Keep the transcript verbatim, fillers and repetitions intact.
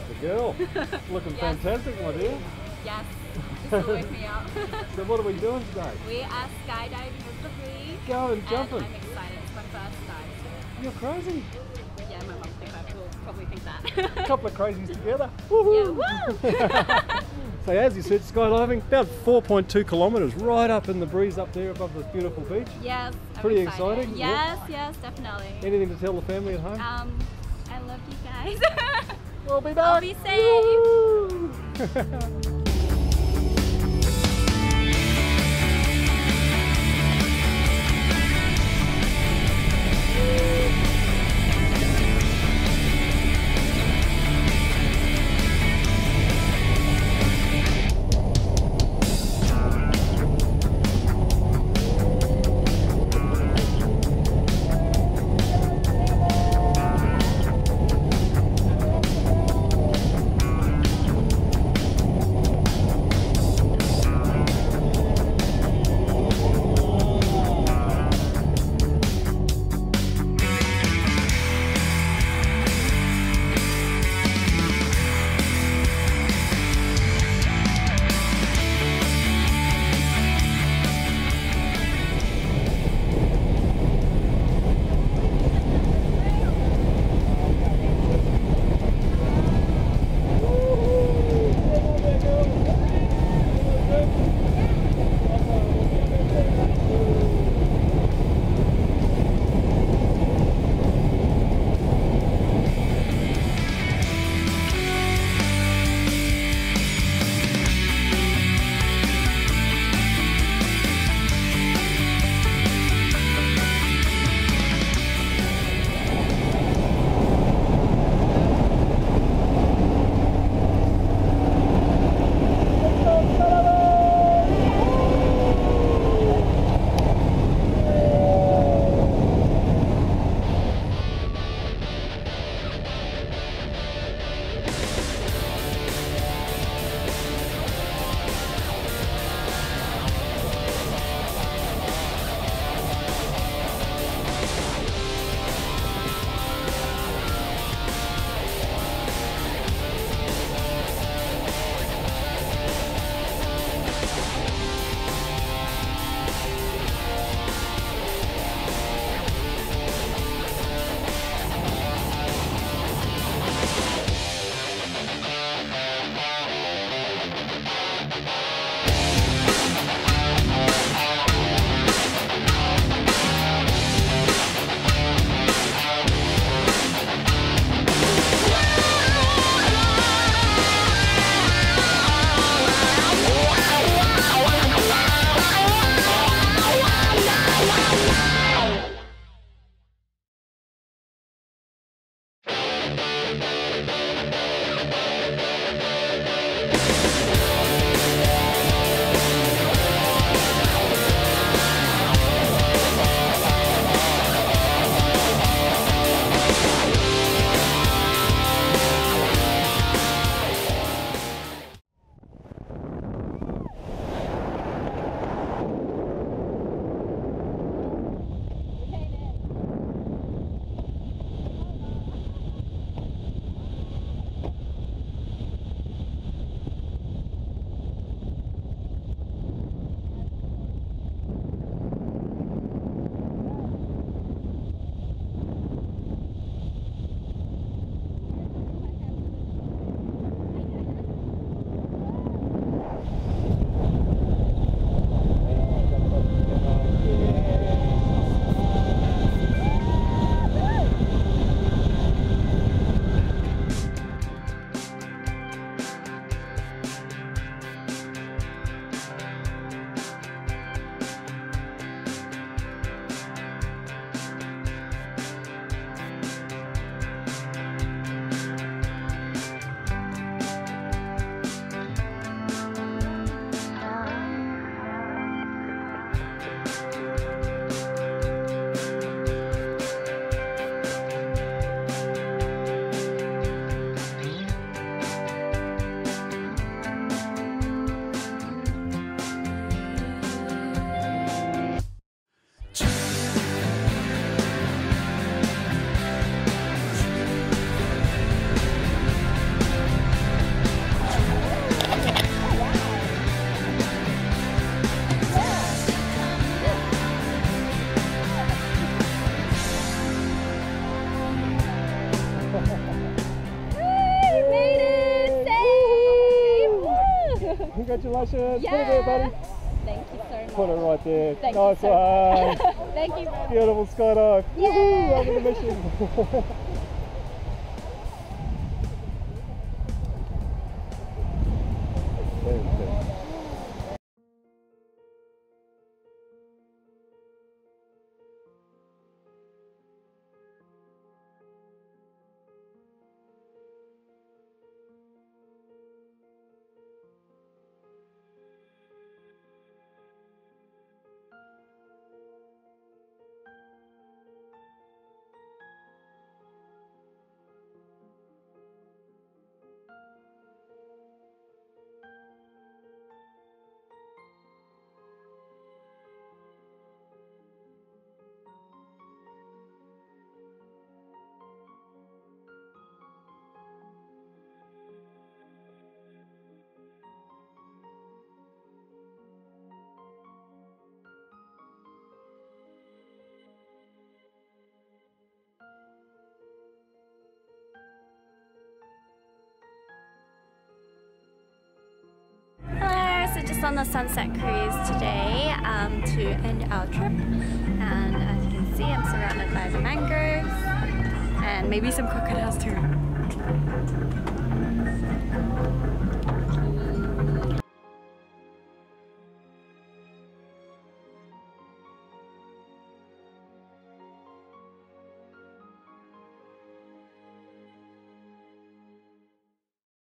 the girl. Looking Yes. fantastic, my dear. Yes, this will wake me up. So what are we doing today? We are skydiving with the Bree. Going And jumping. I'm excited. It's my first dive. You're crazy. Yeah, my mum think I will probably think that. A couple of crazies together. Yeah, Woohoo! woo! So as you said, skydiving, about four point two kilometres, right up in the breeze up there above this beautiful beach. Yes, I'm Pretty excited. exciting, Yes, yes, definitely. Anything to tell the family at home? Um, I love you guys. We'll be back. I'll be safe. Woo! Congratulations. Put it there, buddy. Thank you so much. Put it right there. Thank nice you so one. much. Thank you. Beautiful skydive. Yay. Woohoo! Over the mission. Very good. Hello, so just on the sunset cruise today um, to end our trip, and as you can see I'm surrounded by the mangroves and maybe some crocodiles too.